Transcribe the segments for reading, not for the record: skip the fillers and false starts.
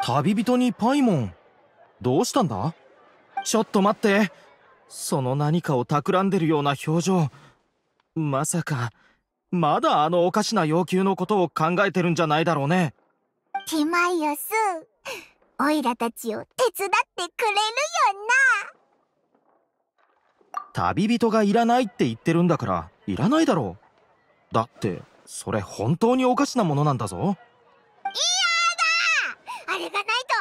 旅人にパイモン、どうしたんだ？ちょっと待って、その何かを企んでるような表情、まさかまだあのおかしな要求のことを考えてるんじゃないだろうね。 ティマイオス、オイラたちを手伝ってくれるよな。 旅人がいらないって言ってるんだからいらないだろう。だってそれ本当におかしなものなんだぞ。 いやだ、あれがないとオイラの夕暮れの実がダメにな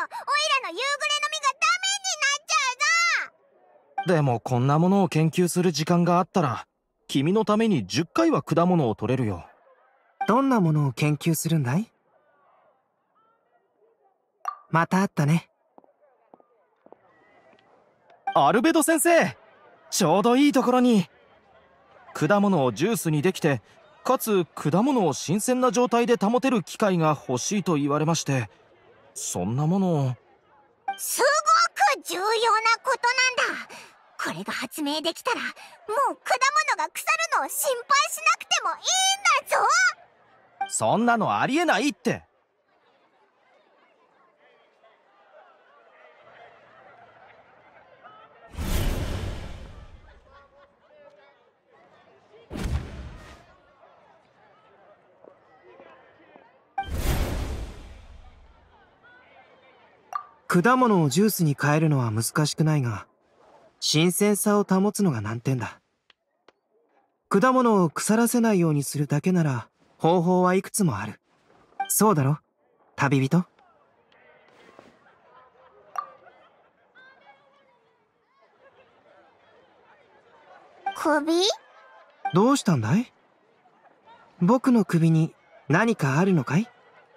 っちゃうぞ。 でもこんなものを研究する時間があったら君のために10回は果物を取れるよ。 どんなものを研究するんだい？また会ったね。 アルベド先生、ちょうどいいところに。果物をジュースにできて、かつ果物を新鮮な状態で保てる機械が欲しいと言われまして、そんなものを。 すごく重要なことなんだ。これが発明できたらもう果物が腐るのを心配しなくてもいいんだぞ。 そんなのありえないって。 果物をジュースに変えるのは難しくないが、新鮮さを保つのが難点だ。果物を腐らせないようにするだけなら方法はいくつもある。そうだろ、旅人？ 首？ どうしたんだい？僕の首に何かあるのかい？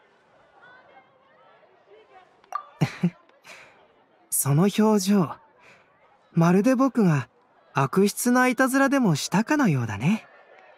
その表情、まるで僕が悪質ないたずらでもしたかのようだね。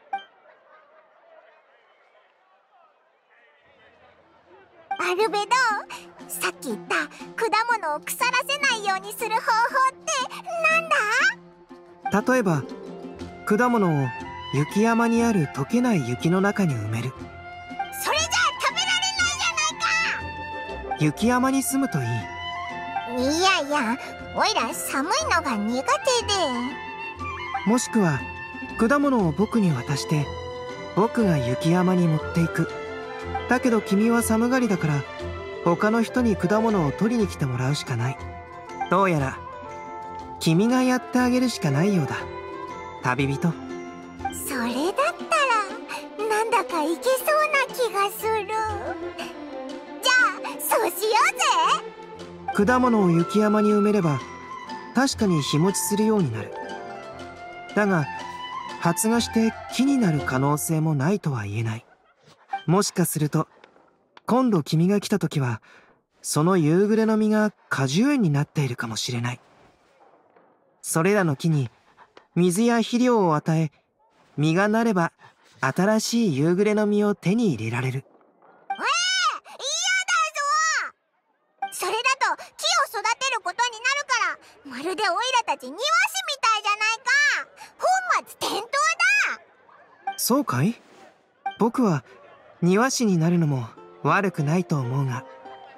アルベド、さっき言った果物を腐らせないようにする方法ってなんだ？ 例えば、果物を雪山にある溶けない雪の中に埋める。 それじゃ食べられないじゃないか。 雪山に住むといい。 いやいや、おいら寒いのが苦手で。 もしくは果物を僕に渡して僕が雪山に持っていく。だけど君は寒がりだから他の人に果物を取りに来てもらうしかない。どうやら君がやってあげるしかないようだ、旅人。 それだったらなんだかいけそうな気がする。じゃあそうしようぜ。 果物を雪山に埋めれば確かに日持ちするようになる。だが発芽して木になる可能性もないとは言えない。もしかすると今度君が来た時はその夕暮れの実が果樹園になっているかもしれない。それらの木に水や肥料を与え、実がなれば新しい夕暮れの実を手に入れられる。 嫌だぞ。それだと木を育てることになるから、まるでオイラたち庭師みたいじゃないか。本末転倒だ。 そうかい？僕は庭師になるのも悪くないと思うが。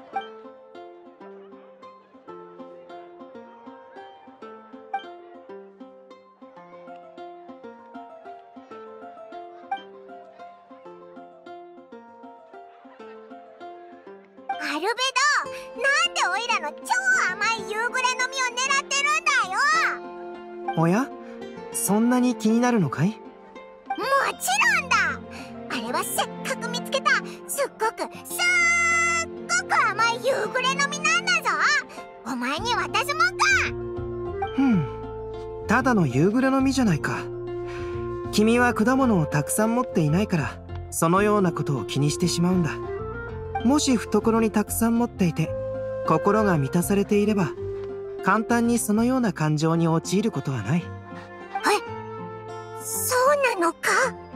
アルベド、なんでオイラの超甘い夕暮れの実を狙ってるんだよ。 おや、そんなに気になるのかい？ もちろんだ。あれはせっかく見つけたすっごく甘い夕暮れの実なんだぞ。お前に渡すもんか。 ただの夕暮れの実じゃないか。君は果物をたくさん持っていないからそのようなことを気にしてしまうんだ。もし懐にたくさん持っていて心が満たされていれば簡単にそのような感情に陥ることはない。 え、そうなのか？